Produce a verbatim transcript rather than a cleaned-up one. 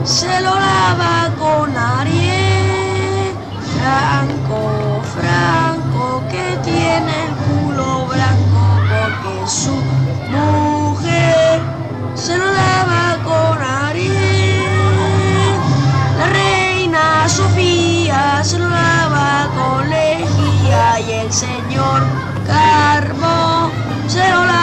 se lo lava con Ariel. Franco, Franco, que tiene el culo blanco porque su mujer se lo lava con Ariel. La reina Sofía se lo lava con lejía y el señor Carbo se lo lava